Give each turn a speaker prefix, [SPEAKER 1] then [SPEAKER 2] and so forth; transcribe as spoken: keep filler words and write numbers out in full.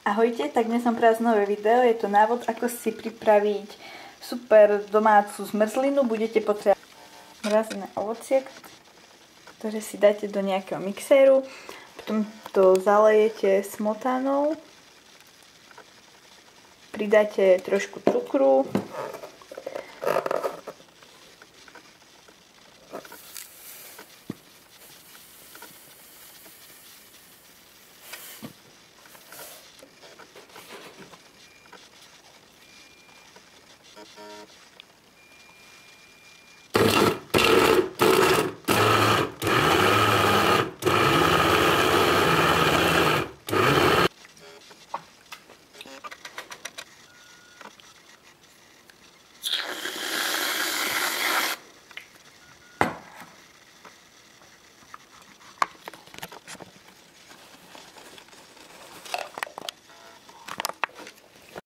[SPEAKER 1] Ahojte, tak dnes som pre vás nové video, je to návod, ako si pripraviť super domácu zmrzlinu. Budete potrebovať mrazené ovocie, ktoré si dáte do nejakého mixéru, potom to zalejete smotanou, pridáte trošku cukru,